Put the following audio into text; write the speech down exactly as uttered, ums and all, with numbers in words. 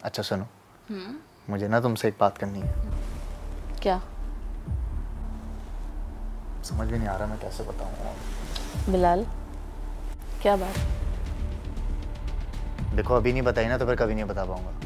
अच्छा सुनो, मुझे ना तुमसे एक बात करनी है। क्या? समझ भी नहीं आ रहा मैं कैसे बताऊँ। बिलाल, क्या बात? देखो अभी नहीं बताई ना तो फिर कभी नहीं बता पाऊंगा।